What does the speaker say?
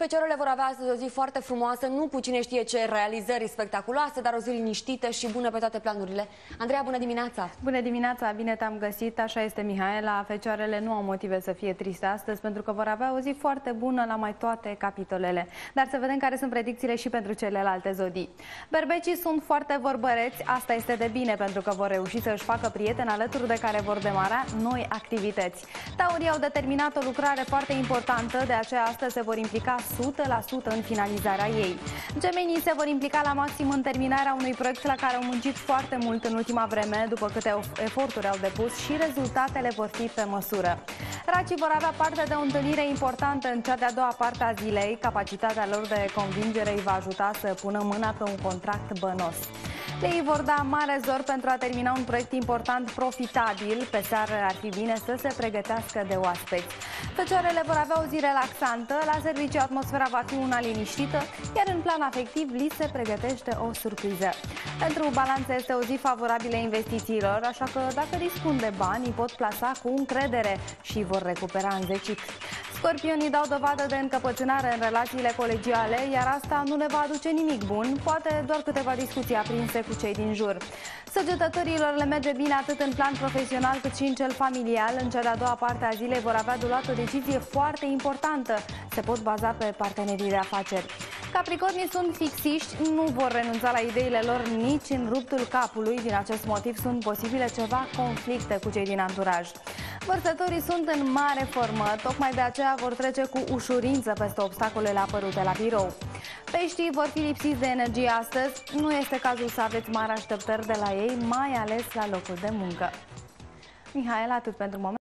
Fecioarele vor avea astăzi o zi foarte frumoasă, nu cu cine știe ce realizări spectaculoase, dar o zi liniștită și bună pe toate planurile. Andreea, bună dimineața! Bună dimineața, bine te-am găsit, așa este Mihaela. Fecioarele nu au motive să fie triste astăzi pentru că vor avea o zi foarte bună la mai toate capitolele. Dar să vedem care sunt predicțiile și pentru celelalte zodii. Berbecii sunt foarte vorbăreți, asta este de bine pentru că vor reuși să își facă prieteni alături de care vor demara noi activități. Taurii au determinat o lucrare foarte importantă, de aceea astăzi se vor implica 100% în finalizarea ei. Gemenii se vor implica la maxim în terminarea unui proiect la care au muncit foarte mult în ultima vreme, după câte eforturi au depus, și rezultatele vor fi pe măsură. Racii vor avea parte de o întâlnire importantă în cea de-a doua parte a zilei. Capacitatea lor de convingere îi va ajuta să pună mâna pe un contract bănos. Ei vor da mare zor pentru a termina un proiect important, profitabil. Pe seară ar fi bine să se pregătească de oaspeți. Fecioarele vor avea o zi relaxantă, la serviciu atmosfera va fi una liniștită, iar în plan afectiv li se pregătește o surpriză. Pentru balanță este o zi favorabilă investițiilor, așa că dacă dispun de bani, îi pot plasa cu încredere și vor recupera înzecit. Scorpionii dau dovadă de încăpățânare în relațiile colegiale, iar asta nu le va aduce nimic bun, poate doar câteva discuții aprinse cu cei din jur. Săgetătorilor le merge bine atât în plan profesional cât și în cel familial. În cea de-a doua parte a zilei vor avea de luat o decizie foarte importantă. Se pot baza pe partenerii de afaceri. Capricornii sunt fixiști, nu vor renunța la ideile lor nici în ruptul capului. Din acest motiv sunt posibile ceva conflicte cu cei din anturaj. Vărsătorii sunt în mare formă, tocmai de aceea vor trece cu ușurință peste obstacolele apărute la birou. Peștii vor fi lipsiți de energie astăzi, nu este cazul să aveți mari așteptări de la ei, mai ales la locul de muncă. Mihaela, atât pentru moment.